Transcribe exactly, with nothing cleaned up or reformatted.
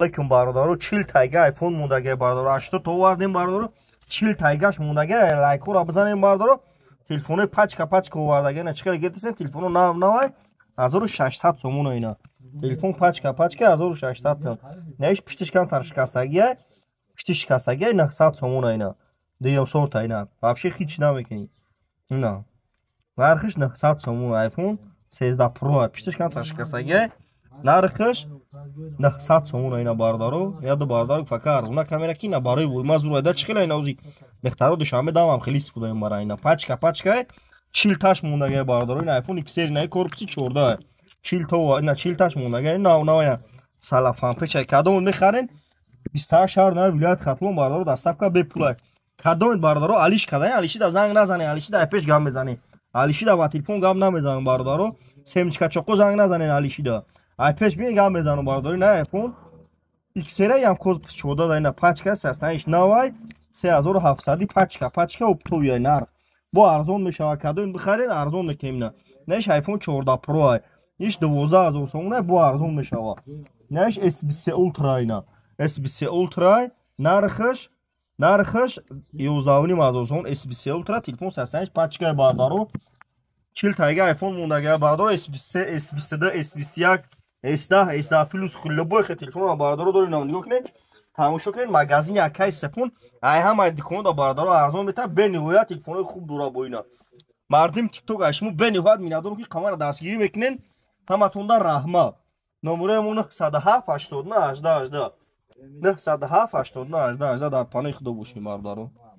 بکن باردارو چهل تایگه آیفون موندگه باردارو هشتاد تا آوردیم باردارو چهل تایگهش موندگه لایکو را بزنیم باردارو تلفن پچکا پچکا آوردگه نه چیکار گرفتین تلفن نو نو هزار و ششصد سومون اینا تلفن پچکا پچکا هزار و ششصد سوم نهش پیشش کم تر شکستگیه پیشش شکستگیه نهصد سومون اینا دیگه سورت اینا вообще هیچ نمیکنی نه нархиш نهصد сомон айфон сенздаҳ про пишташ кам ташкасаге нархиш نهصد сомон айна бардоро яду бардор фака арзуна камераки на барои мазур айда чи хела инози бехтаро душанбе давам хели испудаем бара айна пачка пачка чил таш мондаге бардоро ин айфон иксер на корпуси чорда чил то ина чил таш мондаге на на салафан печай кадом мехарен бисту ҳашт шаҳр на вилоят хатлон бардоро доставка бепулай кадом бардоро алиш кадай алишида занг назане алишида пеш гам мезани алишида ба телефон гам намезанам бардоро семчка чоқо занг назанен алишида ай пеш би гам мезанам бардори на айфон иксера ям корпус чорда дайна пачка састаниш навай се ҳазору ҳафтсади пачка пачка оптовия нарх бо арзон мешава кадом бихаред арзон мекунем на неш айфон чорда про ай иш дувоздаҳ ҳазор сомон бо арзон мешава неш эс бист се ултра айна эс бист се ултра нархиш нархиш ёздаҳ ҳазор сомон эс бист се ултра телефон састаниш пачка бардоро чил тайга айфон мондаге бардоро эс бист се эс бист ду эс бист як эс даҳ эс даҳ плюс хуллабой хе телефон бардоро дорем нигоҳ кунед тамошо кунед магазини акай сепун ай ҳамаи дуконода бардоро арзон мета бениҳоят телефонои хуб дора боина мардим тикток ашмо бениҳоят минадоро ки қамара дастгирӣ мекунен ҳаматонда раҳма номерамо нӯҳсад у ҳафт ҳаштод у ҳаждаҳ ҳаждаҳ нӯҳсад у ҳафт ҳаштод у ҳаждаҳ ҳаждаҳ дар панои худо бошем бародаро.